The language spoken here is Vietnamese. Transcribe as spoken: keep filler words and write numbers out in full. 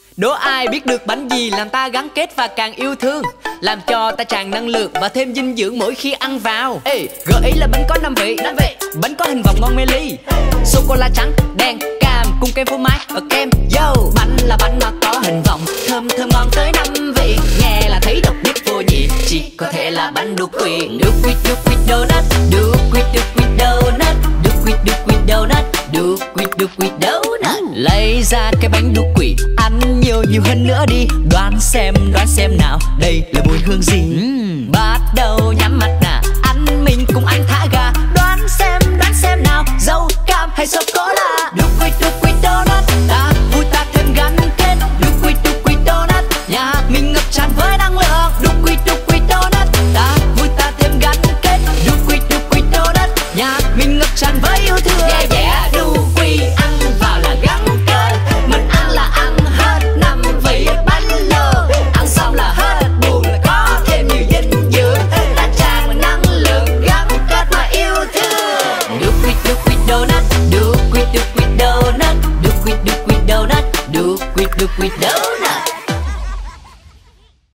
Đố ai biết được bánh gì làm ta gắn kết và càng yêu thương, làm cho ta tràn năng lượng và thêm dinh dưỡng mỗi khi ăn vào. Ê, gợi ý là bánh có năm vị, năm vị. Bánh có hình vòng ngon mê ly, sô cô la trắng, đen, cam cùng kem phô mai và kem. Yo, bánh là bánh mà có hình vòng, thơm thơm ngon tới năm vị. Nghe là thấy độc nhất vô nhị, chỉ có thể là bánh đu quỵt. Đu quỵt, đu quỵt donut, đu quỵt, đu quỵt donut, đu quỵt, đu quỵt donut, đu quỵt, đu quỵt donut. Lấy ra cái bánh đu quỵt, ăn nhiều nhiều hơn nữa đi. Đoán xem, đoán xem nào, đây là mùi hương gì? uhm. Bắt đầu nhắm mắt nè, ăn mình cùng ăn thả ga. Đoán xem, đoán xem nào, dâu, cam hay sô cô la? Đu quỵt, đu quỵt donut, ta vui ta thêm gắn kết. Đu quỵt, đu quỵt donut, nhà mình ngập tràn với năng lượng. Đu quỵt, đu quỵt donut, ta vui ta thêm gắn kết. Đu quỵt, đu quỵt donut, nhà mình ngập tràn với yêu thương. Yeah yeah, đu quỵt ăn vào là gắn kết, mình ăn là ăn hết năm vị bánh lô. Ăn xong là hết buồn, là có thêm nhiều dinh dưỡng, ta tràn năng lượng gắn kết mà yêu thương. Đu quỵt, đu quỵt donut, đu quỵt, đu quỵt donut, đu quỵt, đu quỵt donut, đu quỵt, đu quỵt donut.